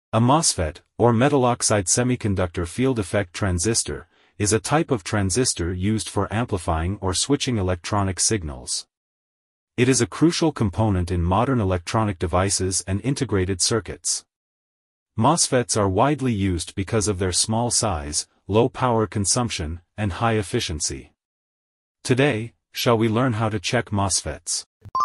A MOSFET, or metal oxide semiconductor field effect transistor, is a type of transistor used for amplifying or switching electronic signals. It is a crucial component in modern electronic devices and integrated circuits. MOSFETs are widely used because of their small size, low power consumption, and high efficiency. Today, shall we learn how to check MOSFETs?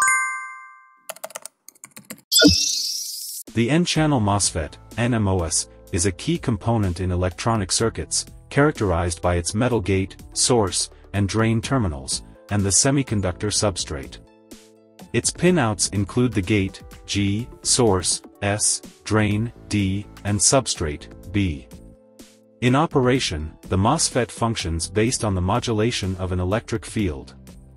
The N-channel MOSFET, NMOS, is a key component in electronic circuits, characterized by its metal gate, source, and drain terminals, and the semiconductor substrate. Its pinouts include the gate, G, source, S, drain, D, and substrate, B. In operation, the MOSFET functions based on the modulation of an electric field.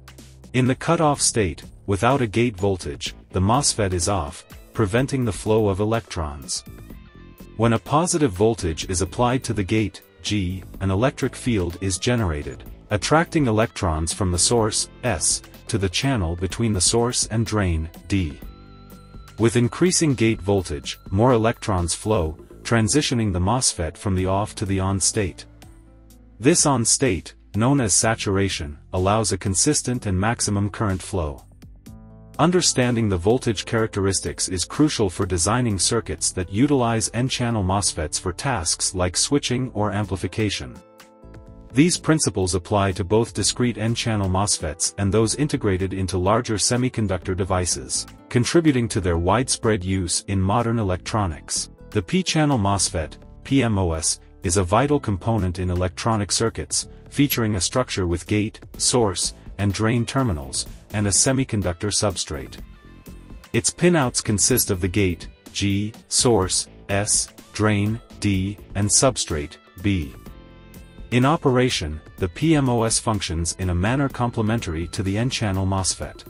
In the cutoff state, without a gate voltage, the MOSFET is off, preventing the flow of electrons. When a positive voltage is applied to the gate, G, an electric field is generated, attracting electrons from the source, S, to the channel between the source and drain, D. With increasing gate voltage, more electrons flow, transitioning the MOSFET from the off to the on state. This on state, known as saturation, allows a consistent and maximum current flow. Understanding the voltage characteristics is crucial for designing circuits that utilize N-channel MOSFETs for tasks like switching or amplification. These principles apply to both discrete N-channel MOSFETs and those integrated into larger semiconductor devices, contributing to their widespread use in modern electronics. The P-channel MOSFET, PMOS, is a vital component in electronic circuits, featuring a structure with gate, source, and drain terminals, and a semiconductor substrate. Its pinouts consist of the gate, G, source, S, drain, D, and substrate, B. In operation, the PMOS functions in a manner complementary to the N-channel MOSFET.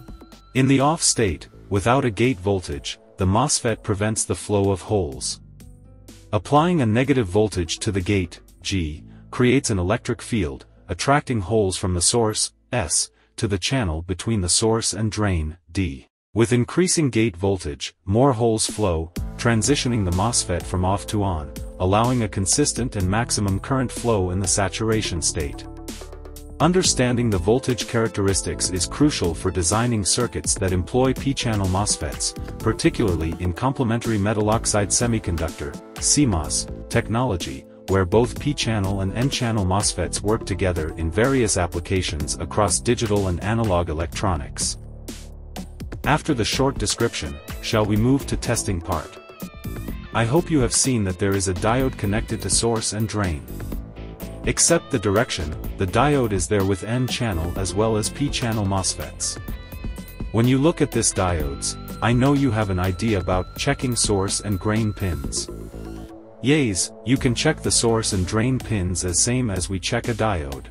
In the off state, without a gate voltage, the MOSFET prevents the flow of holes. Applying a negative voltage to the gate, G, creates an electric field, attracting holes from the source, S, to the channel between the source and drain, D. With increasing gate voltage, more holes flow, transitioning the MOSFET from off to on, allowing a consistent and maximum current flow in the saturation state. Understanding the voltage characteristics is crucial for designing circuits that employ P-channel MOSFETs, particularly in complementary metal oxide semiconductor, CMOS, technology, where both P-channel and N-channel MOSFETs work together in various applications across digital and analog electronics. After the short description, shall we move to testing part? I hope you have seen that there is a diode connected to source and drain. Except the direction, the diode is there with N-channel as well as P-channel MOSFETs. When you look at this diodes, I know you have an idea about checking source and drain pins. Yes, you can check the source and drain pins as same as we check a diode.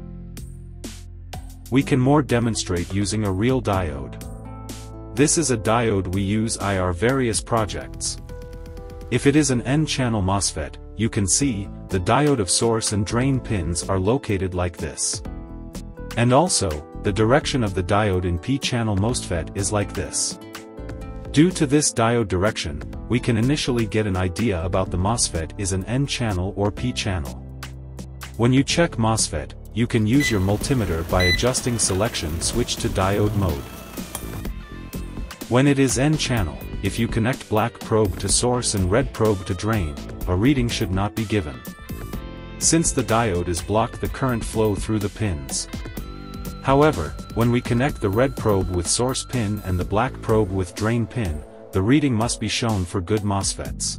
We can more demonstrate using a real diode. This is a diode we use in our various projects. If it is an N-channel MOSFET, you can see, the diode of source and drain pins are located like this. And also, the direction of the diode in P-channel MOSFET is like this. Due to this diode direction, we can initially get an idea about the MOSFET is an N-channel or P-channel. When you check MOSFET, you can use your multimeter by adjusting selection switch to diode mode. When it is N-channel, if you connect black probe to source and red probe to drain, a reading should not be given. Since the diode is blocked the current flow through the pins. However, when we connect the red probe with source pin and the black probe with drain pin, the reading must be shown for good MOSFETs.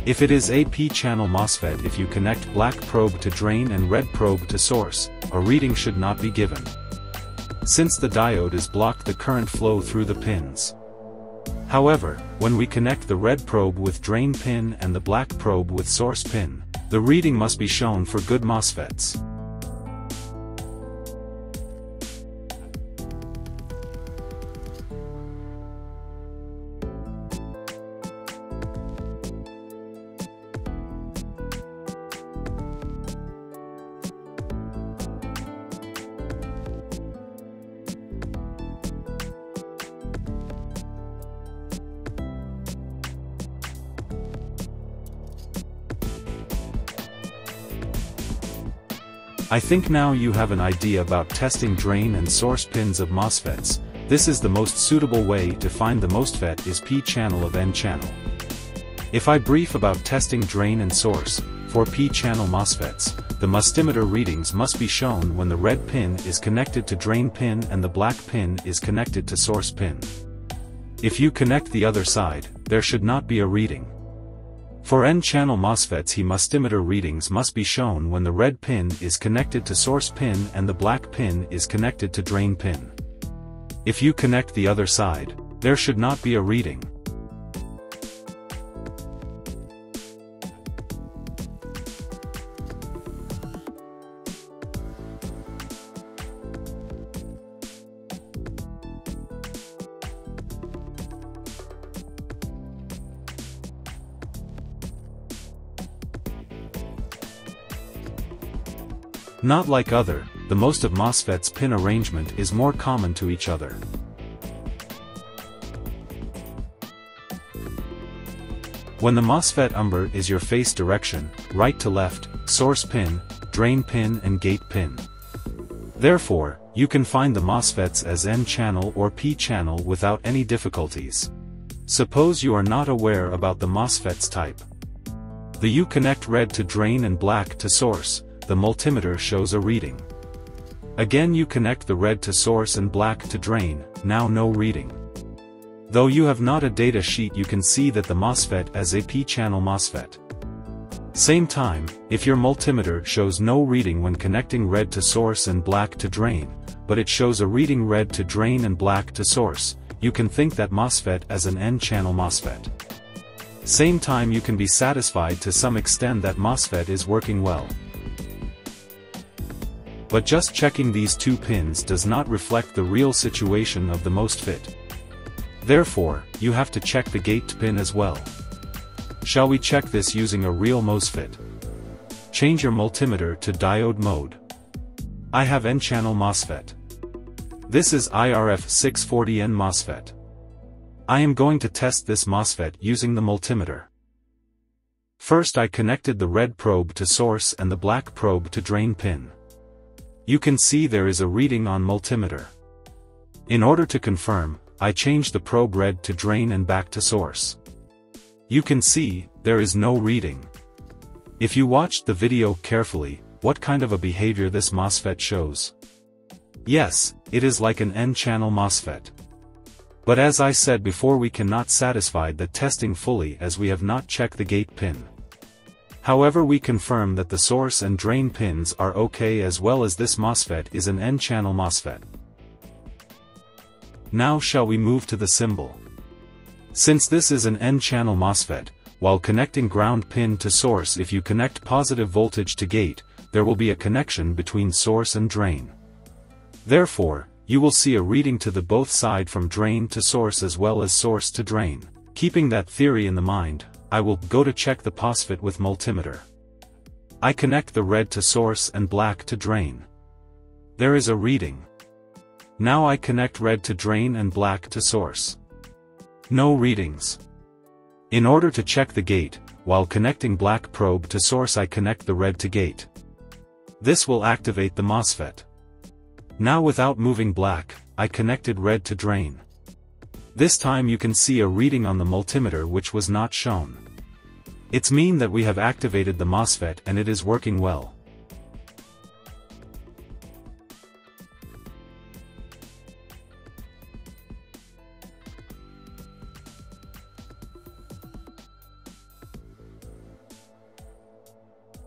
If it is a P-channel MOSFET, if you connect black probe to drain and red probe to source, a reading should not be given, since the diode is blocked the current flow through the pins. However, when we connect the red probe with drain pin and the black probe with source pin, the reading must be shown for good MOSFETs. I think now you have an idea about testing drain and source pins of MOSFETs. This is the most suitable way to find the MOSFET is P-channel of N-channel. If I brief about testing drain and source, for P-channel MOSFETs, the multimeter readings must be shown when the red pin is connected to drain pin and the black pin is connected to source pin. If you connect the other side, there should not be a reading. For N-channel MOSFETs, multimeter readings must be shown when the red pin is connected to source pin and the black pin is connected to drain pin. If you connect the other side, there should not be a reading. Not like the most of MOSFET's pin arrangement is more common to each other. When the MOSFET umber is your face direction, right to left, source pin, drain pin and gate pin. Therefore, you can find the MOSFETs as N-channel or P-channel without any difficulties. Suppose you are not aware about the MOSFETs type. You connect red to drain and black to source. The multimeter shows a reading. Again you connect the red to source and black to drain, now no reading. Though you have not a data sheet, you can see that the MOSFET as a P-channel MOSFET. Same time, if your multimeter shows no reading when connecting red to source and black to drain, but it shows a reading red to drain and black to source, you can think that MOSFET as an N-channel MOSFET. Same time you can be satisfied to some extent that MOSFET is working well. But just checking these two pins does not reflect the real situation of the MOSFET. Therefore, you have to check the gate pin as well. Shall we check this using a real MOSFET? Change your multimeter to diode mode. I have N-channel MOSFET. This is IRF 640N MOSFET. I am going to test this MOSFET using the multimeter. First I connected the red probe to source and the black probe to drain pin. You can see there is a reading on multimeter. In order to confirm, I changed the probe red to drain and back to source. You can see, there is no reading. If you watched the video carefully, what kind of a behavior this MOSFET shows? Yes, it is like an N-channel MOSFET. But as I said before, we cannot satisfy the testing fully as we have not checked the gate pin. However, we confirm that the source and drain pins are okay as well as this MOSFET is an N-channel MOSFET. Now shall we move to the symbol? Since this is an N-channel MOSFET, while connecting ground pin to source, if you connect positive voltage to gate, there will be a connection between source and drain. Therefore, you will see a reading to the both side from drain to source as well as source to drain. Keeping that theory in the mind, I will go to check the MOSFET with multimeter. I connect the red to source and black to drain. There is a reading. Now I connect red to drain and black to source. No readings. In order to check the gate, while connecting black probe to source I connect the red to gate. This will activate the MOSFET. Now without moving black, I connected red to drain. This time you can see a reading on the multimeter which was not shown. It's mean that we have activated the MOSFET and it is working well.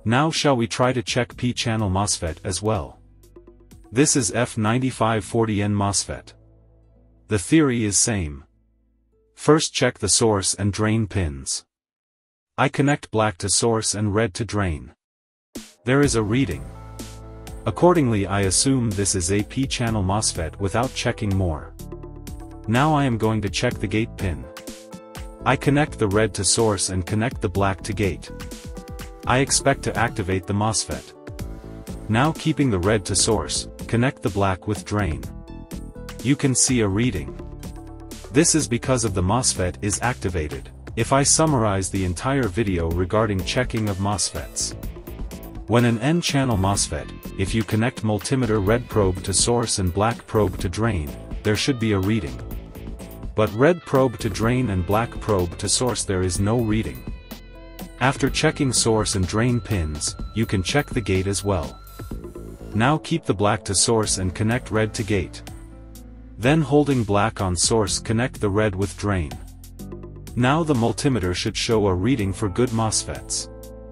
Now shall we try to check P-channel MOSFET as well. This is F9540N MOSFET. The theory is same. First check the source and drain pins. I connect black to source and red to drain. There is a reading. Accordingly I assume this is a P-channel MOSFET without checking more. Now I am going to check the gate pin. I connect the red to source and connect the black to gate. I expect to activate the MOSFET. Now keeping the red to source, connect the black with drain. You can see a reading. This is because of the MOSFET is activated. If I summarize the entire video regarding checking of MOSFETs. When an N-channel MOSFET, if you connect multimeter red probe to source and black probe to drain, there should be a reading. But red probe to drain and black probe to source there is no reading. After checking source and drain pins, you can check the gate as well. Now keep the black to source and connect red to gate. Then holding black on source connect the red with drain. Now the multimeter should show a reading for good MOSFETs.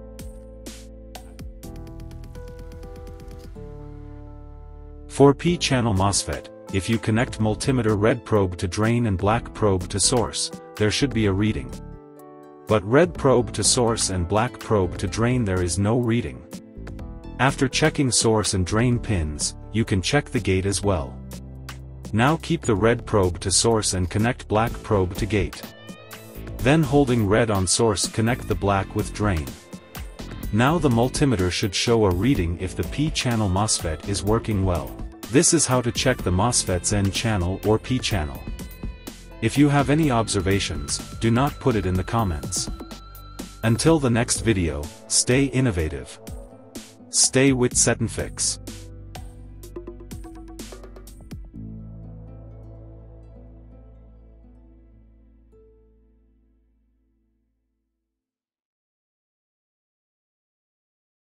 For P-channel MOSFET, if you connect multimeter red probe to drain and black probe to source, there should be a reading. But red probe to source and black probe to drain there is no reading. After checking source and drain pins, you can check the gate as well. Now keep the red probe to source and connect black probe to gate. Then holding red on source connect the black with drain. Now the multimeter should show a reading if the P-channel MOSFET is working well. This is how to check the MOSFET's N-channel or P-channel. If you have any observations, do not put it in the comments. Until the next video, stay innovative. Stay with SetNFix.